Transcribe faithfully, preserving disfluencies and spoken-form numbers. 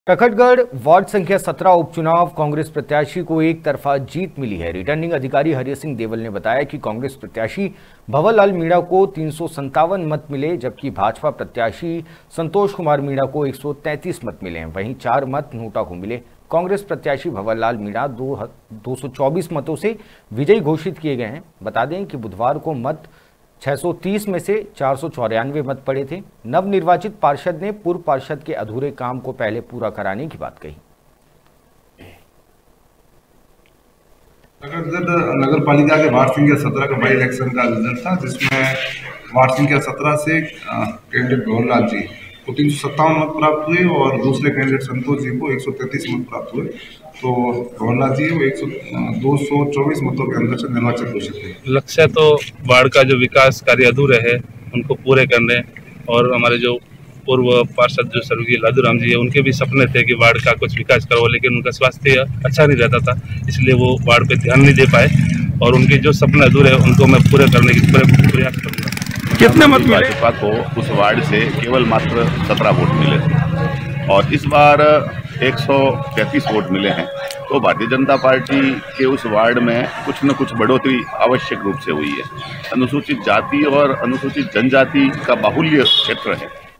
प्रकटगढ़ ward संख्या सत्रह उपचुनाव कांग्रेस प्रत्याशी को एक तरफा जीत मिली है। रिटर्निंग अधिकारी हरि सिंह देवल ने बताया कि कांग्रेस प्रत्याशी भंवर लाल मीणा को तीन सौ संतावन मत मिले, जबकि भाजपा प्रत्याशी संतोष कुमार मीणा को एक सौ तैंतीस मत मिले हैं। वहीं चार मत नोटा को मिले। कांग्रेस प्रत्याशी भंवर लाल मीणा दो दो सौ चौबीस मतों से विजयी घोषित किए गए हैं। बता दें कि बुधवार को मत छह सौ तीस में से चार सौ चौरानवे मत पड़े थे। नवनिर्वाचित पार्षद ने पूर्व पार्षद के अधूरे काम को पहले पूरा कराने की बात कही। नगर पालिका के वार्ड संख्या सत्रह का बाई इलेक्शन का रिजल्ट था, जिसमें वार्ड संख्या सत्रह से कैंडिडेट भंवर लाल जी को तीन सौ सत्तावन मत प्राप्त हुए और दूसरे कैंडिडेट संतोष जी को एक सौ तैंतीस मत प्राप्त हुए। तो भंवर लाल जी वो एक सौ दो सौ चौबीस मतों के अंदर से निर्वाचित घोषित हुए। लक्ष्य तो वार्ड का जो विकास कार्य अधूरे है उनको पूरे करने, और हमारे जो पूर्व पार्षद जो स्वर्गीय लादूराम जी है उनके भी सपने थे कि वार्ड का कुछ विकास करो, लेकिन उनका स्वास्थ्य अच्छा नहीं रहता था, इसलिए वो वार्ड पे ध्यान नहीं दे पाए, और उनके जो सपने अधूरे हैं उनको मैं पूरे करने की पूरे प्रयास करूँगा। कितने मत भाजपा को उस वार्ड से केवल मात्र सत्रह वोट मिले थे और इस बार एक सौ तैंतीस वोट मिले हैं। तो भारतीय जनता पार्टी के उस वार्ड में कुछ न कुछ बढ़ोतरी आवश्यक रूप से हुई है। अनुसूचित जाति और अनुसूचित जनजाति का बाहुल्य क्षेत्र है।